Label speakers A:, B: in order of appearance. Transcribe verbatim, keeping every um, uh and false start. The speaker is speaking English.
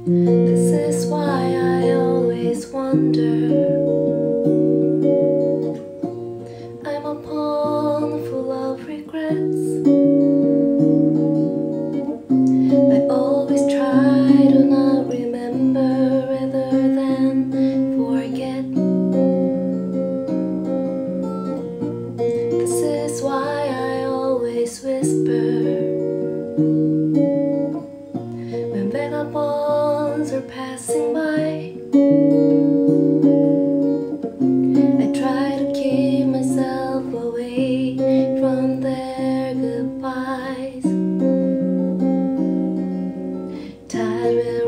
A: This is why I always wonder. I'm a pond full of regrets. I always try to not remember rather than forget. This is why I always whisper when vagabonds are passing by. I try to keep myself away from their goodbyes. Time